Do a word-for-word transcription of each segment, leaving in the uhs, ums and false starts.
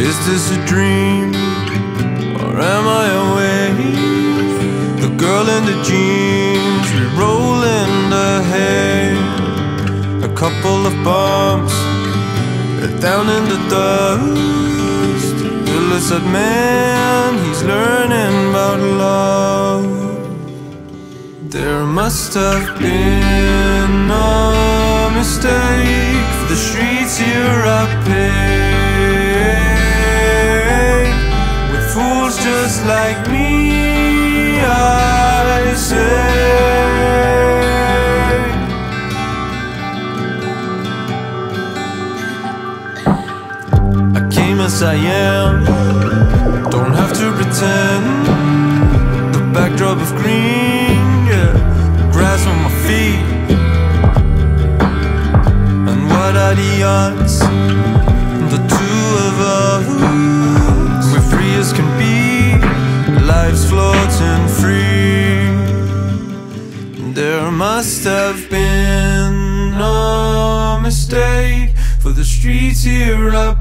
Is this a dream, or am I awake? The girl in the jeans, re-rolling the hay. A couple of bumps down in the dust. The lizard man, he's learning about love. There must have been a mistake, for the streets here I paved with fools just like me, I say. I came as I am, don't have to pretend. The backdrop of green, yeah, grass on my feet. And what are the odds? The two of us, we're free as can be. Life's floating free. There must have been a mistake, for the streets here are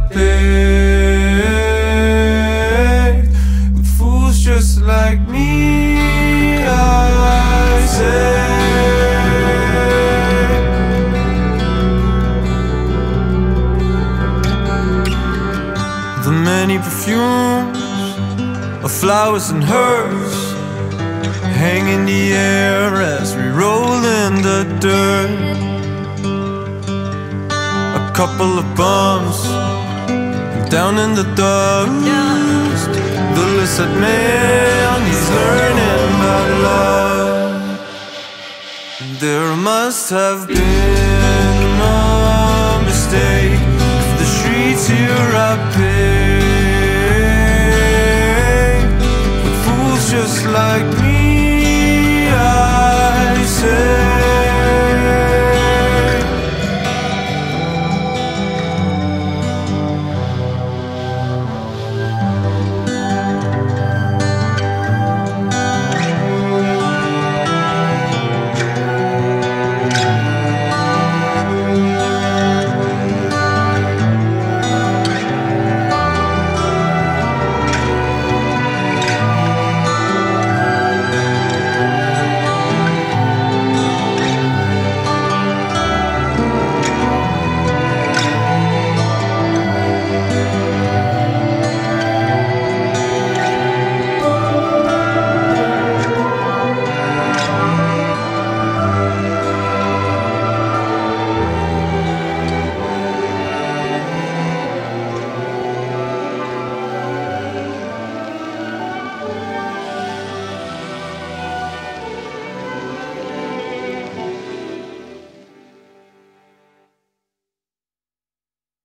paved with fools just like me, I say. The many perfumes of flowers and herbs hang in the air as we roll in the dirt. A couple of bumps down in the dust. The lizard man, he's learning about love. There must have been